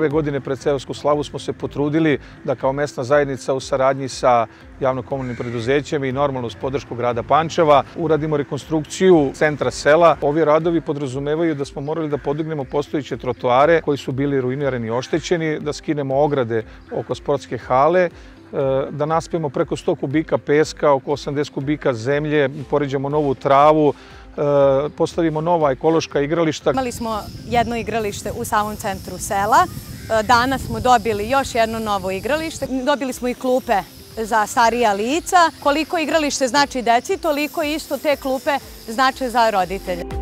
Ove godine pred Seosku slavu smo se potrudili da kao mesna zajednica u saradnji sa javno-komunalnim preduzećem i normalno uz podršku grada Pančeva uradimo rekonstrukciju centra sela. Ovi radovi podrazumevaju da smo morali da podignemo postojeće trotoare koji su bili ruinirani i oštećeni, da skinemo ograde oko sportske hale, da naspijemo preko 100 kubika peska, oko 80 kubika zemlje, poređamo novu travu, postavimo nova ekološka igrališta. Imali smo jedno igralište u samom centru sela. Danas smo dobili još jedno novo igralište. Dobili smo i klupe za starija lica. Koliko igralište znači deci, toliko isto te klupe znače za roditelje.